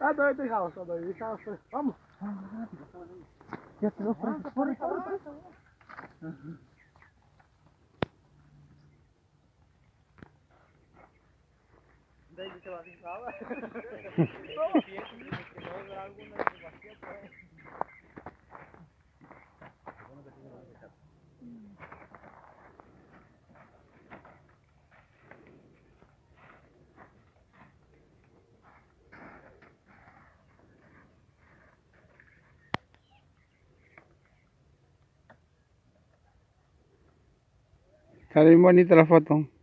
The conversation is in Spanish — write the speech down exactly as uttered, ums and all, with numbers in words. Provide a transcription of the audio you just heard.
Ah, doy dejados, doy dejados. Vamos. Ya te lo corre, corre, corre. De ahí se va a fijar. Está bien bonita la foto.